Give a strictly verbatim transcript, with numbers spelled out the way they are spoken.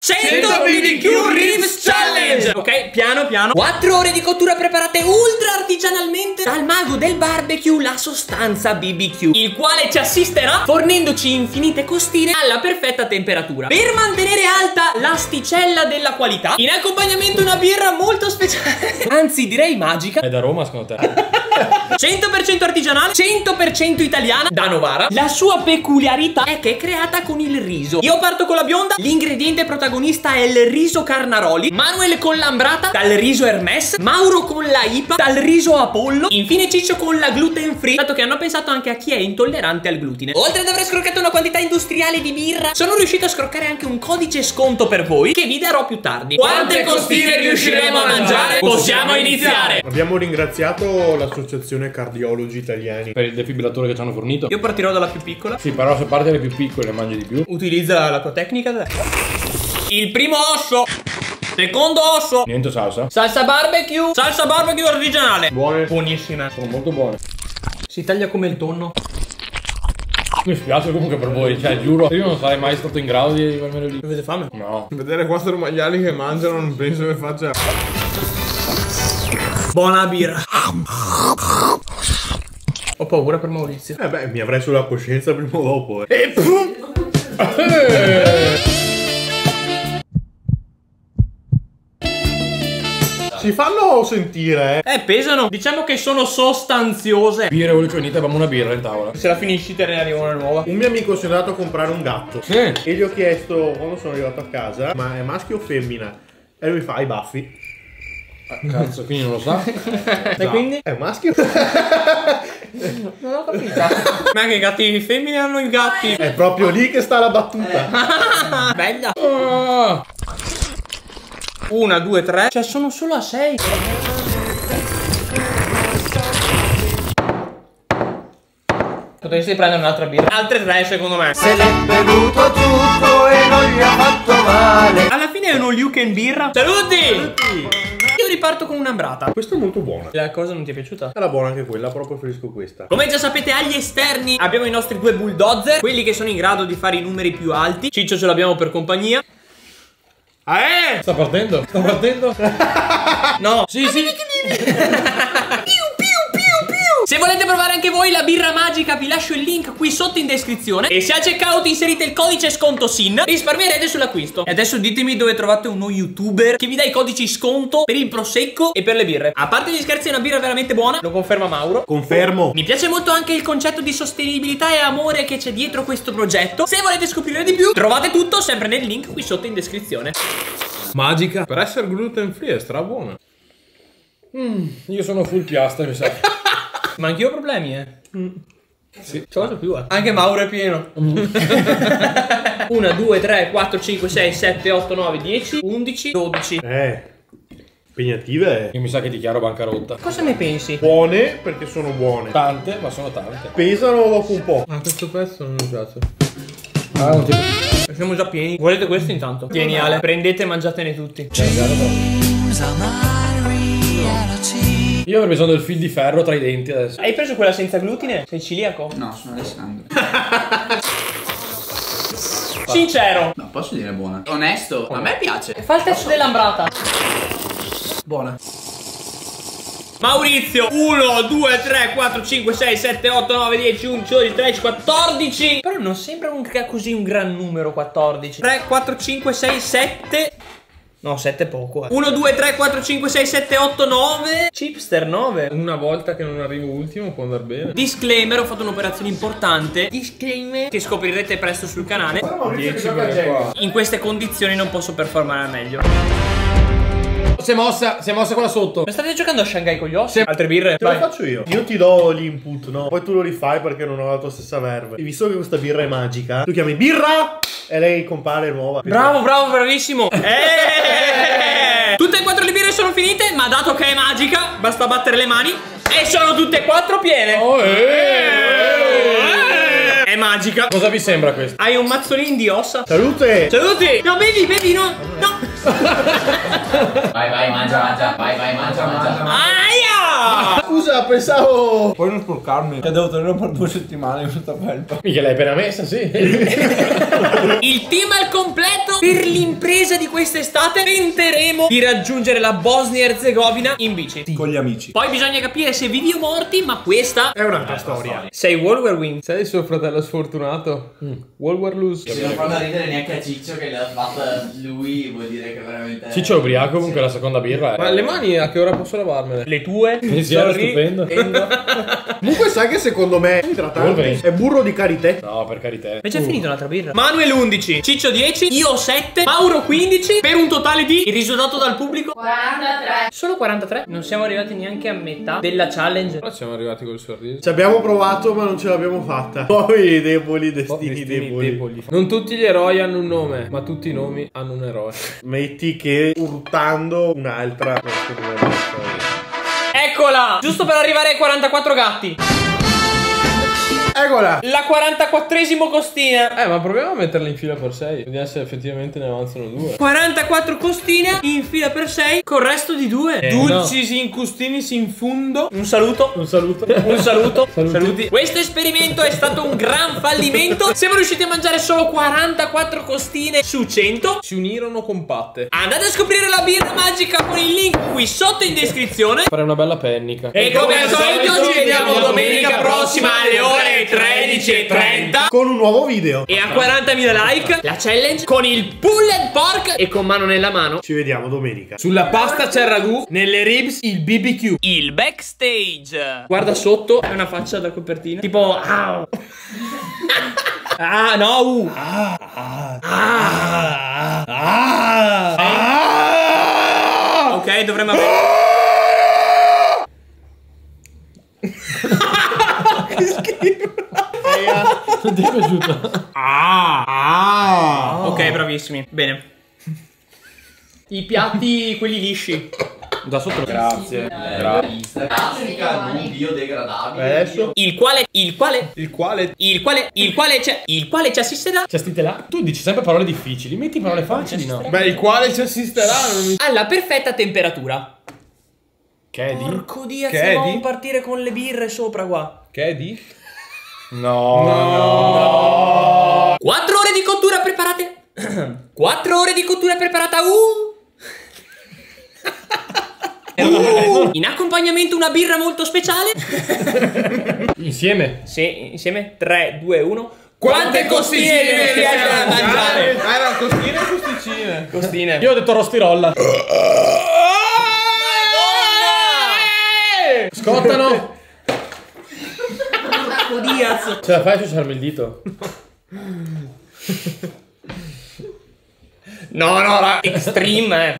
cento B B Q Ribs Challenge. Ok, piano piano. quattro ore di cottura preparate ultra artigianalmente dal mago del barbecue, la sostanza B B Q, il quale ci assisterà fornendoci infinite costine alla perfetta temperatura per mantenere alta l'asticella della qualità, in accompagnamento una birra molto speciale, anzi direi magica. È da Roma secondo te? cento per cento artigianale, cento per cento italiana, da Novara. La sua peculiarità è che è creata con il riso. Io parto con la bionda. L'ingrediente protagonista è il riso Carnaroli, Manuel con l'ambrata, dal riso Hermes, Mauro con la I P A, dal riso Apollo, infine Ciccio con la gluten free, dato che hanno pensato anche a chi è intollerante al glutine. Oltre ad aver scroccato una quantità industriale di birra, sono riuscito a scroccare anche un codice sconto per voi che vi darò più tardi. Quante costine riusciremo a mangiare? Possiamo iniziare. Abbiamo ringraziato l'associazione Cardiologi Italiani Per il defibrillatore che ci hanno fornito. Io partirò dalla più piccola. Sì, però se parti dalle più piccole mangi di più. Utilizza la tua tecnica. Il primo osso. Secondo osso. Niente salsa. Salsa barbecue. Salsa barbecue artigianale. buone. Buonissime. Sono molto buone. Si taglia come il tonno. Mi spiace comunque per voi, cioè giuro, io non sarei mai stato in grado di farmelo lì. Avete fame? No. Vedere quattro maiali che mangiano non penso che faccia. Buona birra. Ho paura per Maurizio. Eh beh, mi avrei sulla coscienza prima o dopo. Eh. E pum. Si fanno sentire, eh. Eh, pesano. Diciamo che sono sostanziose. Birra evoluzionita, abbiamo una birra in tavola. Se la finisci te ne arriva una nuova. Un mio amico si è andato a comprare un gatto. Sì. E gli ho chiesto quando sono arrivato a casa, ma è maschio o femmina? E lui fa i baffi. Ah, cazzo, quindi non lo sa. E quindi? È maschio? Non ho capito. Ma che gatti femmine hanno i gatti? È proprio lì che sta la battuta. Bella. Ah. Una, due, tre. Cioè sono solo a sei. Potresti prendere un'altra birra. Altre tre secondo me. Se l'è bevuto tutto e non gli ha fatto male. Alla fine è uno Luken birra. Saluti! Io riparto con un'ambrata. Questa è molto buona. La cosa non ti è piaciuta? Era buona anche quella, però preferisco questa. Come già sapete, agli esterni abbiamo i nostri due bulldozer, quelli che sono in grado di fare i numeri più alti. Ciccio ce l'abbiamo per compagnia. Ah, eh! Sta partendo? Sta partendo? No. Sì, sì. Se volete provare anche voi la birra magica, vi lascio il link qui sotto in descrizione. E se al checkout inserite il codice sconto S I N, risparmierete sull'acquisto. E adesso ditemi dove trovate uno youtuber che vi dà i codici sconto per il prosecco e per le birre. A parte gli scherzi, è una birra veramente buona. Lo conferma Mauro. Confermo. Mi piace molto anche il concetto di sostenibilità e amore che c'è dietro questo progetto. Se volete scoprire di più, trovate tutto sempre nel link qui sotto in descrizione. Magica. Per essere gluten free è stra buona. Mm, io sono full piastra, mi sa. Ma anch'io ho problemi, eh. Mm. Sì. C'ho quasi più, eh. Anche Mauro è pieno. uno, due, tre, quattro, cinque, sei, sette, otto, nove, dieci, undici, dodici. Eh. Impegnative. Io mi sa che dichiaro bancarotta. Cosa ne pensi? Buone perché sono buone. Tante, ma sono tante. Pesano dopo un po'. Ma questo pezzo non mi piace. Ah, non ti... Siamo già pieni. Volete questo intanto? Tieni Ale, prendete e mangiatene tutti. Io avrei bisogno del fil di ferro tra i denti adesso. Hai preso quella senza glutine? Sei ciliaco? No, sono Alessandro. Sincero. No, posso dire buona. Onesto, a me piace. Fa il test dell'ambrata. Buona. Maurizio. uno, due, tre, quattro, cinque, sei, sette, otto, nove, dieci, undici, dodici, tredici, quattordici. Però non sembra un, così un gran numero quattordici. tre, quattro, cinque, sei, sette. No, sette è poco, eh. uno, due, tre, quattro, cinque, sei, sette, otto, nove. Chipster nove. Una volta che non arrivo ultimo può andare bene. Disclaimer, ho fatto un'operazione importante. Disclaimer che scoprirete presto sul canale. dieci qua. In queste condizioni non posso performare al meglio. Si è mossa, si è mossa quella sotto. Ma state giocando a Shanghai con gli ossi? Altre birre? Te lo Vai. faccio io. Io ti do l'input, no? Poi tu lo rifai perché non ho la tua stessa verve. E visto che questa birra è magica, tu chiami birra e lei compare nuova. Bravo, bravo, bravissimo. Eh! Tutte e quattro le birre sono finite, ma dato che è magica, basta battere le mani. E sono tutte e quattro piene. Oh, eh, Eh! È magica. Cosa vi sembra questo? Hai un mazzolino di ossa. Salute! Saluti. No, bevi, bevi, no. No. Vai, vai, mangia, mangia. Vai, vai, mangia, mangia. Aia! Scusa, Aspetta, pensavo. Puoi non sporcarmi, che devo tenerlo per due settimane questa felpa. Mica l'hai appena messa, sì. Il team al completo per l'impresa di quest'estate. Tenteremo di raggiungere la Bosnia Erzegovina in bici. Con gli amici. Poi bisogna capire se vivi o morti, ma questa È un'altra storia. sei Wolver Wing. Sei il suo fratello sfortunato? Mm. Wolver lose. Se non fanno ridere neanche a Ciccio che l'ha fatta lui, vuol dire che veramente. Ciccio è ubriaco, comunque la seconda birra. Ma le mani a che ora posso lavarmele? Le tue? Sì, era Sorry. stupendo. Comunque sai che secondo me è idratante. Wolverine. È burro di karité. No, per carità. È già finita un'altra birra. Manuel undici, Ciccio dieci, io sette, Mauro quindici, per un totale di, il risultato dal pubblico, quarantatré. solo quarantatré. Non siamo arrivati neanche a metà della challenge. Ora siamo arrivati col sorriso. Ci abbiamo provato ma non ce l'abbiamo fatta. Poi deboli, destini, Destini deboli. deboli. Non tutti gli eroi hanno un nome, ma tutti i nomi hanno un eroe. Metti che urtando un'altra. Eccola! Giusto per arrivare ai quarantaquattro gatti. Eccola! La quarantaquattresimo costina. Eh, ma proviamo a metterla in fila per sei. Vediamo se effettivamente ne avanzano due. quarantaquattro costine in fila per sei col resto di due. Eh, Dulcis in custinis in fundo. Un saluto. Un saluto. Un saluto. Saluti. Saluti. Questo esperimento è stato un gran fallimento. Siamo riusciti a mangiare solo quarantaquattro costine su cento. Si unirono compatte. Andate a scoprire la birra magica con il link qui sotto in descrizione. Fare una bella pennica. E come al solito ci vediamo domenica prossima alle ore tredici e trenta Con un nuovo video. e a quarantamila like la challenge con il pulled pork e con mano nella mano Ci vediamo domenica. Sulla pasta c'è il ragù, nelle ribs il B B Q. il backstage. Guarda sotto, è una faccia da copertina tipo ah, ah no uh. ah, ah, ah, ah, ah. Ok, dovremmo avere Non ti è piaciuto? ok, bravissimi. Bene. I piatti quelli lisci. Da sotto. Grazie. Grazie. Classica non biodegradabile. Adesso. Il quale il quale Il quale. il quale il quale c'è il quale ci assisterà C'è stite là? Tu dici sempre parole difficili. Metti parole facili, no? Beh, il quale ci assisterà. Non mi... alla perfetta temperatura. Che è di? Porco Dio, Che è dobbiamo di? partire con le birre sopra qua. Che è di? No. No. Quattro ore di cottura preparate. Quattro ore di cottura preparata. Uh. Uh. In accompagnamento una birra molto speciale. Insieme. Sì, insieme. tre, due, uno. Quante costine mi riesce a mangiare? Ah, erano costine o costicine? Costine. Io ho detto rostirolla. Scottano. Porco Diaz. Ce la fai a ciucciarmi il dito? No, no, la extreme, eh.